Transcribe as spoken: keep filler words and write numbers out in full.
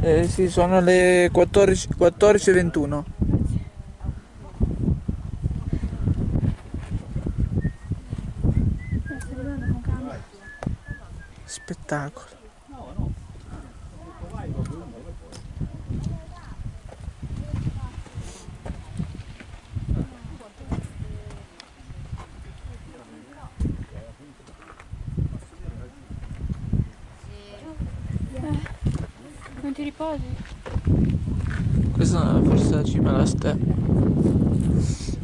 Eh, sì, sono le quattordici, quattordici e ventuno. Spettacolo. Non ti riposi? Questa è forse la cima alla step.